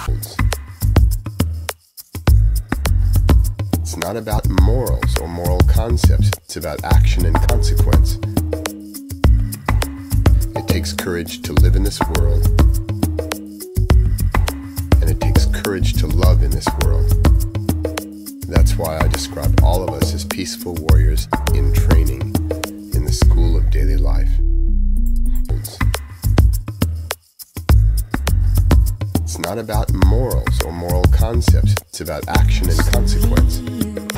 It's not about morals or moral concepts, it's about action and consequence. It takes courage to live in this world, and it takes courage to love in this world. That's why I describe all of us as peaceful warriors in training in the school of daily life. It's not about morals or moral concepts, it's about action and consequence.